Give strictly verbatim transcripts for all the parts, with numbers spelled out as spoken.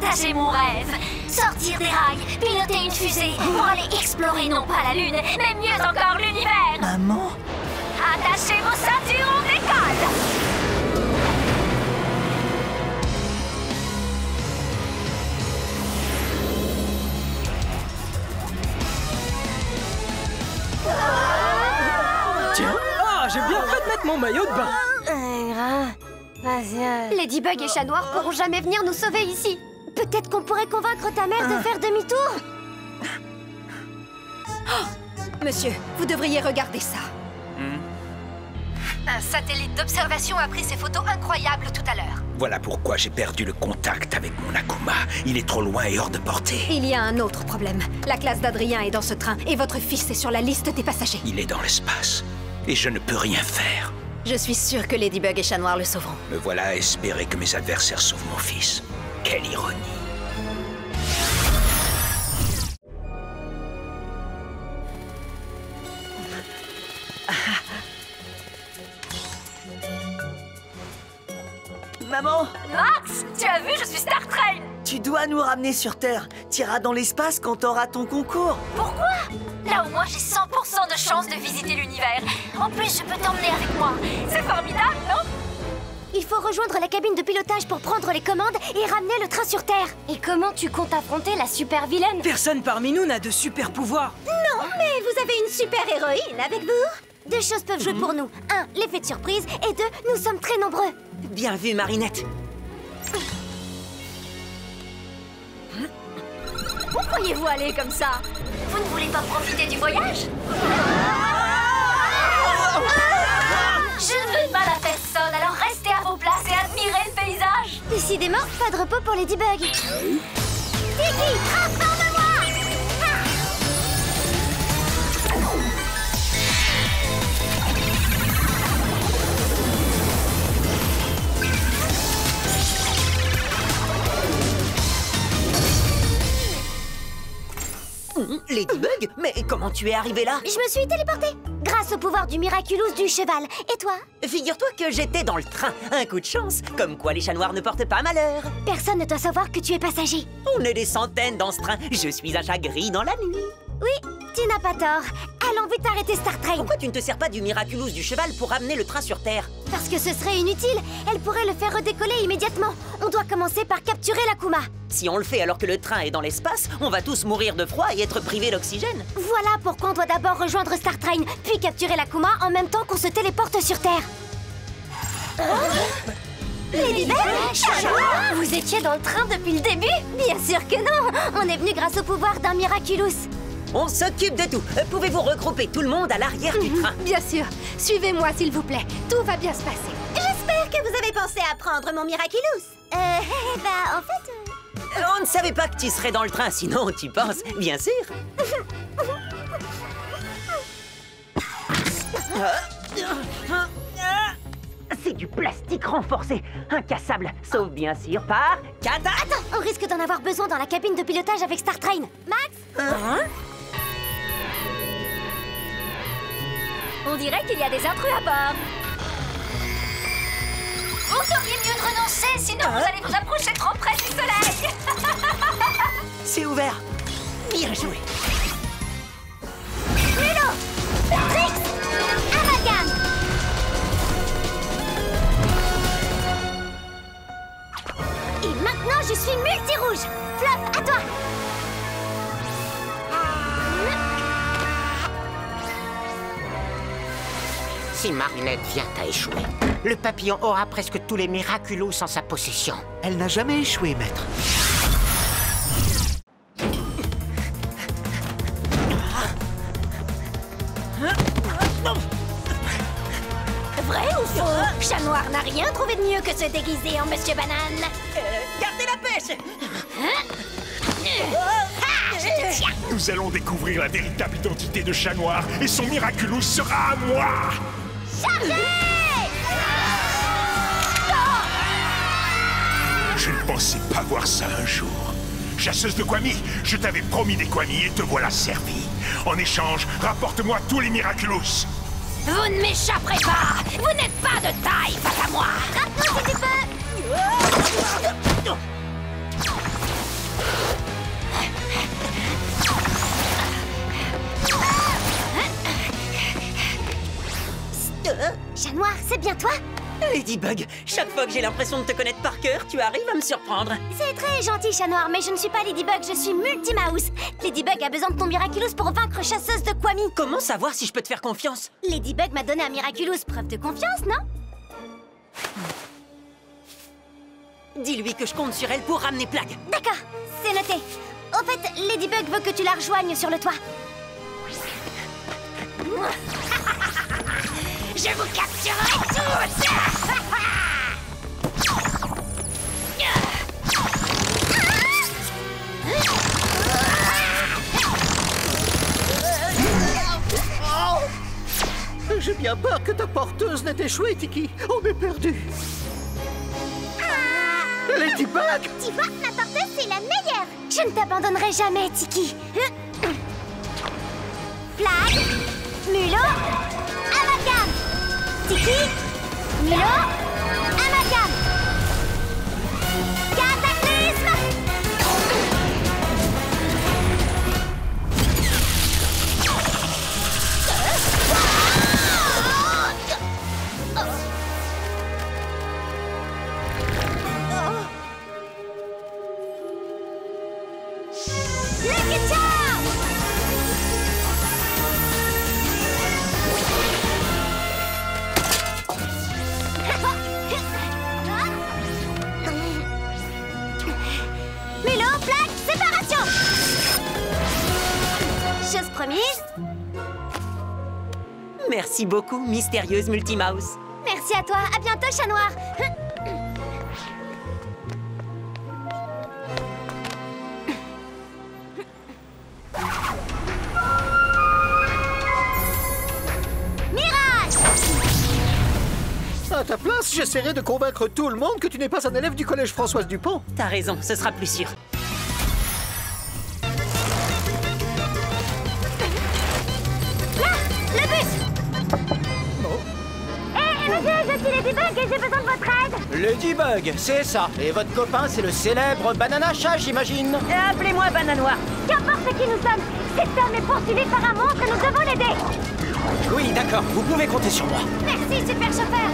partager mon rêve. Sortir des rails, piloter une fusée pour aller explorer non pas la Lune, mais mieux encore l'univers. Maman? Attachez vos ceintures, on décolle. Tiens, ah, j'ai bien fait de mettre mon maillot de bain. Ladybug et Chat Noir pourront jamais venir nous sauver ici. Peut-être qu'on pourrait convaincre ta mère de faire demi-tour. Oh, monsieur, vous devriez regarder ça. Hmm. Un satellite d'observation a pris ces photos incroyables tout à l'heure. Voilà pourquoi j'ai perdu le contact avec mon Akuma. Il est trop loin et hors de portée. Il y a un autre problème. La classe d'Adrien est dans ce train et votre fils est sur la liste des passagers. Il est dans l'espace et je ne peux rien faire. Je suis sûre que Ladybug et Chat Noir le sauveront. Me voilà à espérer que mes adversaires sauvent mon fils. Quelle ironie. Maman! Max, tu as vu, je suis Star Train. Tu dois nous ramener sur Terre. T'iras dans l'espace quand t'auras ton concours. Pourquoi? Là au moins j'ai cent pour cent de chance de visiter l'univers. En plus, je peux t'emmener avec moi. C'est formidable, non? Il faut rejoindre la cabine de pilotage pour prendre les commandes et ramener le train sur Terre. Et comment tu comptes affronter la super vilaine? Personne parmi nous n'a de super pouvoirs. Non, mais vous avez une super héroïne avec vous. Deux choses peuvent jouer pour nous. Un, l'effet de surprise. Et deux, nous sommes très nombreux. Bien vu, Marinette. Où pourriez-vous aller comme ça? Vous ne voulez pas profiter du voyage? Je ne veux pas la personne, alors restez à vos places et admirez le paysage. Décidément, pas de repos pour Ladybug. Tiki, transforme-moi! Ladybug? Mais comment tu es arrivé là? Je me suis téléportée grâce au pouvoir du Miraculous du cheval. Et toi? Figure-toi que j'étais dans le train. Un coup de chance. Comme quoi les chats noirs ne portent pas malheur. Personne ne doit savoir que tu es passager. On est des centaines dans ce train. Je suis un chat gris dans la nuit. Oui, tu n'as pas tort. Allons vite arrêter Star Train. Pourquoi tu ne te sers pas du Miraculous du cheval pour ramener le train sur Terre? Parce que ce serait inutile. Elle pourrait le faire redécoller immédiatement. On doit commencer par capturer l'Akuma. Si on le fait alors que le train est dans l'espace, on va tous mourir de froid et être privés d'oxygène. Voilà pourquoi on doit d'abord rejoindre Star Train, puis capturer l'Akuma en même temps qu'on se téléporte sur Terre. Ladybug, Chat Noir, vous étiez dans le train depuis le début? Bien sûr que non. On est venu grâce au pouvoir d'un Miraculous. On s'occupe de tout. Euh, Pouvez-vous regrouper tout le monde à l'arrière du train? Bien sûr. Suivez-moi, s'il vous plaît. Tout va bien se passer. J'espère que vous avez pensé à prendre mon Miraculous. Euh, bah, en fait... Euh, on ne savait pas que tu serais dans le train, sinon tu penses, bien sûr. C'est du plastique renforcé, incassable, sauf bien sûr par Kata. Attends, on risque d'en avoir besoin dans la cabine de pilotage avec Star Train. Max? Hein? On dirait qu'il y a des intrus à bord. Vous feriez mieux de renoncer, sinon vous allez vous approcher trop près du soleil. C'est ouvert. Bien joué. Lilo! Trix! Amalgame! Et maintenant, je suis multi-rouge. Fluff, à toi! Si Marinette vient à échouer, le papillon aura presque tous les Miraculous en sa possession. Elle n'a jamais échoué, maître. Vrai ou faux? Chat Noir n'a rien trouvé de mieux que se déguiser en Monsieur Banane. Euh, gardez la pêche. Ah, je te tiens. Nous allons découvrir la véritable identité de Chat Noir et son Miraculous sera à moi. Chargez! Je ne pensais pas voir ça un jour. Chasseuse de Kwami, je t'avais promis des Kwami et te voilà servi. En échange, rapporte-moi tous les Miraculous. Vous ne m'échapperez pas. Vous n'êtes pas de taille face à moi. Rapproche si tu peux. Chat Noir, c'est bien toi? Ladybug, chaque fois que j'ai l'impression de te connaître par cœur, tu arrives à me surprendre. C'est très gentil, Chat Noir, mais je ne suis pas Ladybug, je suis Multimouse. Ladybug a besoin de ton Miraculous pour vaincre Chasseuse de Kwami. Comment savoir si je peux te faire confiance? Ladybug m'a donné un Miraculous, preuve de confiance, non? Dis-lui que je compte sur elle pour ramener Plagg. D'accord, c'est noté. Au fait, Ladybug veut que tu la rejoignes sur le toit. Je vous capturerai tous! J'ai bien peur que ta porteuse n'ait échoué, Tiki. On est perdu. Ladybug! Tu vois, ma porteuse, c'est la meilleure. Je ne t'abandonnerai jamais, Tiki. Plagg, Mulot, Amalgame. Tiki, Mulot, Amalgame. Cataclysme. Lucky Charm! Mulot, Plagg, séparation! Chose promise. Merci beaucoup, mystérieuse Multimouse. Merci à toi. À bientôt, Chat Noir. Mirage! À ta place, j'essaierai de convaincre tout le monde que tu n'es pas un élève du collège Françoise Dupont. T'as raison, ce sera plus sûr. Là, le bus! Hé, monsieur, je suis Ladybug et j'ai besoin de votre aide. Ladybug, c'est ça. Et votre copain, c'est le célèbre Banana Chat, j'imagine. Appelez-moi Banana Noir. Qu'importe qui nous sommes, cet homme est poursuivi par un monstre et nous devons l'aider. Oui, d'accord, vous pouvez compter sur moi. Merci, super chauffeur.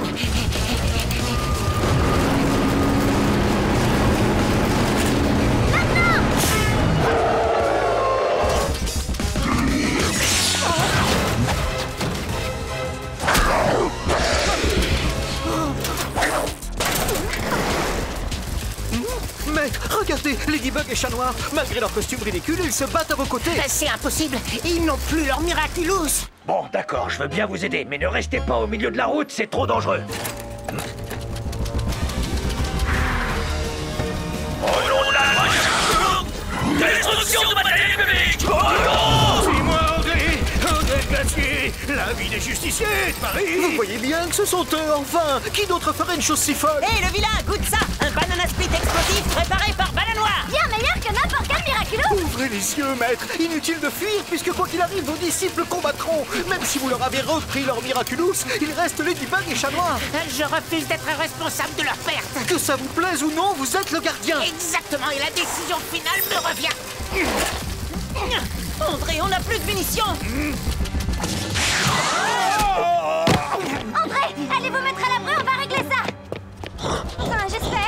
Maître, regardez, Ladybug et Chat Noir, malgré leur costume ridicule, ils se battent à vos côtés. Ben, c'est impossible. Ils n'ont plus leur Miraculous. Bon, d'accord, je veux bien vous aider, mais ne restez pas au milieu de la route, c'est trop dangereux. Au nom de la destruction de matériel public! C'est moi, André André Glacier, la vie des justiciers de Paris. Vous voyez bien que ce sont eux, enfin. Qui d'autre ferait une chose si folle? Hé, le vilain, goûte ça! Un banana split explosif préparé par Banana Noir! Bien meilleur que n'importe quel Miraculous. Ouvrez les yeux, maître. Inutile de fuir, puisque quoi qu'il arrive, vos disciples combattront. Même si vous leur avez repris leur Miraculous, il reste Ladybug et Chat Noir. Je refuse d'être responsable de leur perte. Que ça vous plaise ou non, vous êtes le gardien. Exactement, et la décision finale me revient. André, on n'a plus de munitions! André, allez vous mettre à l'abri, on va régler ça. Enfin, j'espère.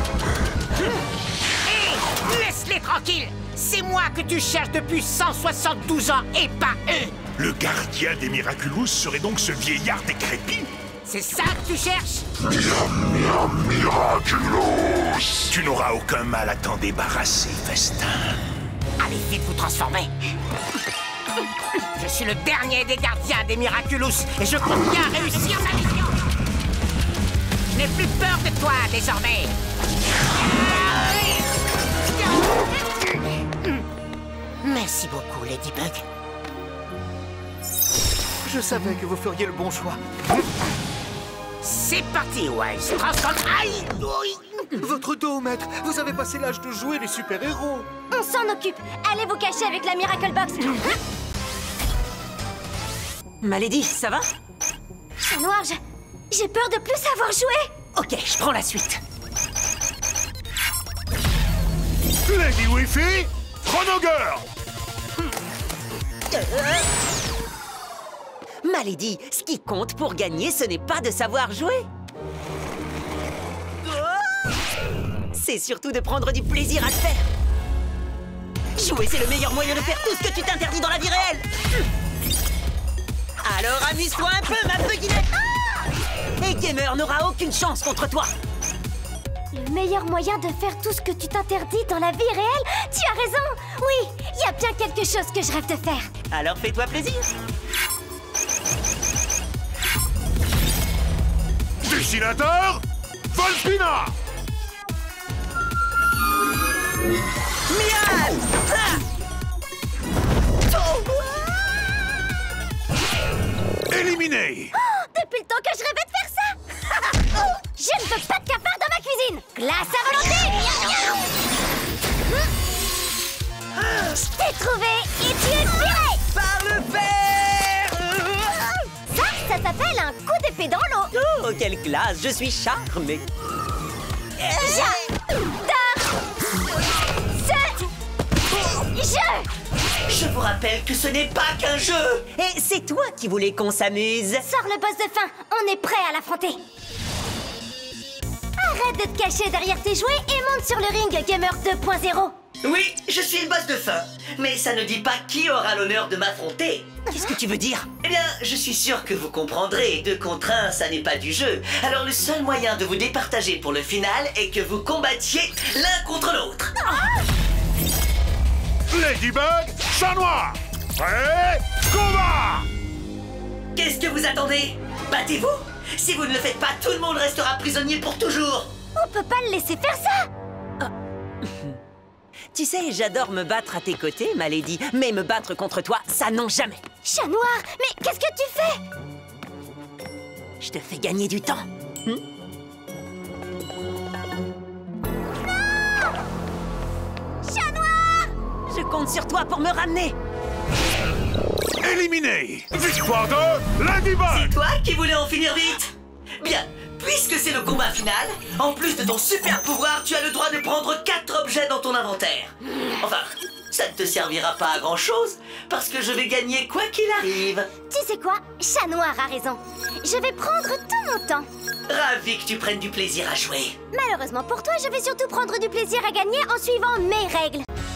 Hé, laisse-les tranquilles. C'est moi que tu cherches depuis cent soixante-douze ans et pas eux. Le gardien des Miraculous serait donc ce vieillard décrépit? C'est ça que tu cherches? Miraculous! Tu n'auras aucun mal à t'en débarrasser, Festin. Allez vite vous transformer. Je suis le dernier des gardiens des Miraculous et je compte bien réussir ma mission. Je n'ai plus peur de toi désormais. Merci beaucoup, Ladybug. Je savais que vous feriez le bon choix. C'est parti, Wise. Transforme. Aïe! Votre dos, maître. Vous avez passé l'âge de jouer les super-héros. On s'en occupe. Allez vous cacher avec la Miracle Box. Malady, ça va? Chat Noir, je- j'ai peur de plus savoir jouer. Ok, je prends la suite. Lady Wifi, Chronogirl. Malédie, ce qui compte pour gagner, ce n'est pas de savoir jouer. C'est surtout de prendre du plaisir à le faire. Jouer, c'est le meilleur moyen de faire tout ce que tu t'interdis dans la vie réelle. Alors amuse-toi un peu, ma beguinette. Et Gamer n'aura aucune chance contre toi. Le meilleur moyen de faire tout ce que tu t'interdis dans la vie réelle? Tu as raison. Oui, il y a bien quelque chose que je rêve de faire. Alors fais-toi plaisir. Dessinateur, Volpina. Mial! Ah! Éliminé. Oh, depuis le temps que je rêvais de faire ça. Oh, je ne veux pas de cafard dans ma cuisine. Glace à volonté. Je t'ai trouvé et tu es viré. Par le fer! Ça, ça s'appelle un coup d'épée dans l'eau. Oh, quelle classe! Je suis charmé. J'adore ce jeu. Je vous rappelle que ce n'est pas qu'un jeu. Et c'est toi qui voulais qu'on s'amuse. Sors le boss de fin. On est prêt à l'affronter. Arrête de te cacher derrière tes jouets et monte sur le ring, Gamer deux point zéro. Oui, je suis le boss de fin. Mais ça ne dit pas qui aura l'honneur de m'affronter. Qu'est-ce que tu veux dire? Eh bien, je suis sûr que vous comprendrez. Deux contre un, ça n'est pas du jeu. Alors le seul moyen de vous départager pour le final est que vous combattiez l'un contre l'autre. Ladybug, chat noir. Prêt, combat. Qu'est-ce que vous attendez? Battez-vous. Si vous ne le faites pas, tout le monde restera prisonnier pour toujours. On peut pas le laisser faire ça. Tu sais, j'adore me battre à tes côtés, Malédie, mais me battre contre toi, ça non jamais. Chat noir, mais qu'est-ce que tu fais? Je te fais gagner du temps. Hmm? Non! Chat noir! Je compte sur toi pour me ramener. Éliminé. Victoire de Ladybug. C'est toi qui voulais en finir vite? Bien. Puisque c'est le combat final, en plus de ton super pouvoir, tu as le droit de prendre quatre objets dans ton inventaire. Enfin, ça ne te servira pas à grand chose, parce que je vais gagner quoi qu'il arrive. Tu sais quoi? Chat noir a raison. Je vais prendre tout mon temps. Ravi que tu prennes du plaisir à jouer. Malheureusement pour toi, je vais surtout prendre du plaisir à gagner en suivant mes règles.